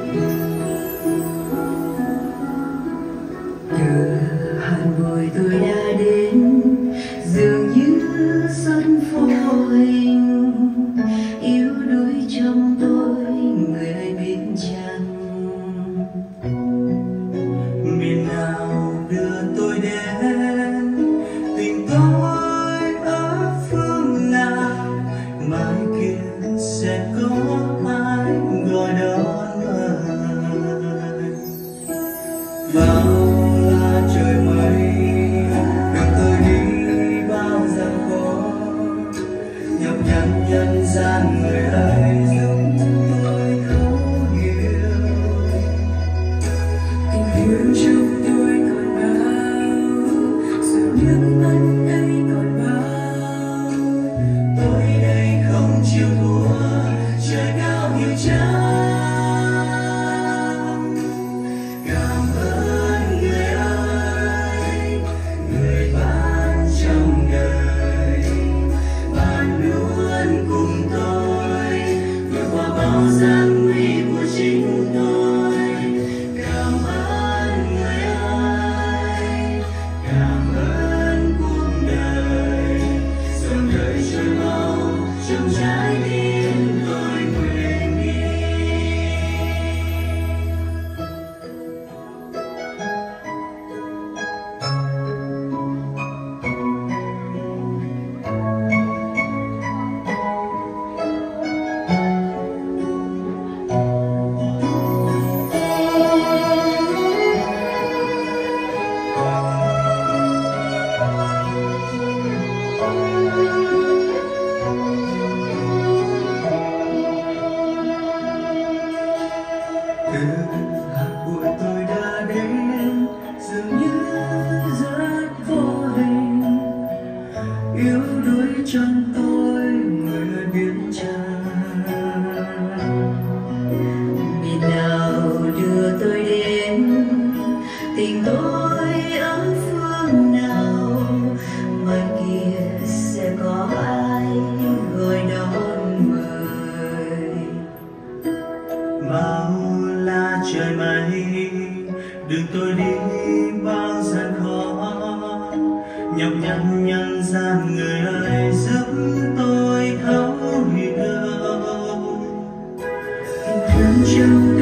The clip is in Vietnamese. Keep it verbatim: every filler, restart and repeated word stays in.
Từ Hà Nội tôi đã đến, dường như xuân phôi yếu đuối trong tôi, người ơi biết chăng miền nào đưa tôi đến, tình tôi ở phương nào, mai kia sẽ có ai gọi đón ơi. Bao la trời mây đường tôi đi bao gian khó, nhọc nhằn nhân gian người ơi giúp tôi thấu hiểu. tình thương trong tôi còn bao, sự nước mắt ấy còn bao. Tôi đây không chịu thua, trời cao hiểu chăng. Cảm ơn người ơi, người ban trong đời, bạn luôn cùng tôi vượt qua bao gian nguy của chính tôi. Cảm ơn người ơi, cảm ơn cuộc đời, dòng đời trôi mau trong trái tim tôi nguyện đi. Từ Hà Nội tôi đã đến, dường như rất vô hình, yếu đuối trong tôi người biết chăng. Miền nào đưa tôi đến, tình tôi ở phương nào, mai kia sẽ có ai gọi đón mời. Bao la trời mây đường tôi đi bao gian khó, nhọc nhằn nhân gian người ơi giúp tôi thấu hiểu. Tình thương trong